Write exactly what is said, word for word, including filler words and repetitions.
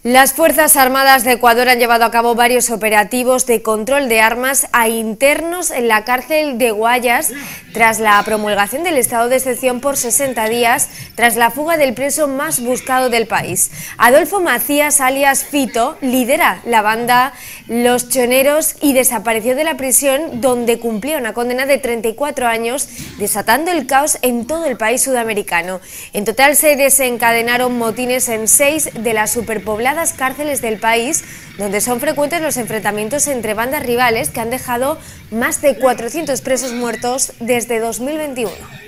Las Fuerzas Armadas de Ecuador han llevado a cabo varios operativos de control de armas a internos en la cárcel de Guayas tras la promulgación del estado de excepción por sesenta días tras la fuga del preso más buscado del país. Adolfo Macías, alias Fito, lidera la banda Los Choneros y desapareció de la prisión donde cumplía una condena de treinta y cuatro años, desatando el caos en todo el país sudamericano. En total se desencadenaron motines en seis de las superpobladas cárceles del país, donde son frecuentes los enfrentamientos entre bandas rivales que han dejado más de cuatrocientos presos muertos desde dos mil veintiuno.